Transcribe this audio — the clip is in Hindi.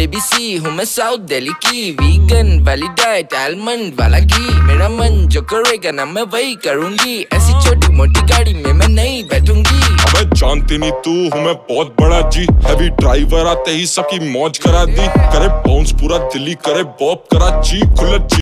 बेबी सी हूँ मैं साउथ दिल्ली की, वीगन वाली डाइट आलमंड वाला घी, मेरा मन जो करेगा ना मैं वही करूँगी, ऐसी छोटी मोटी गाड़ी में मैं नहीं बैठूंगी। अबे जानती नहीं तू हूँ मैं बहुत बड़ा जी, हैवी ड्राइवर आते ही सबकी मौज करा दी, करे बाउंस पूरा दिल्ली करे बॉप करा जी, खुला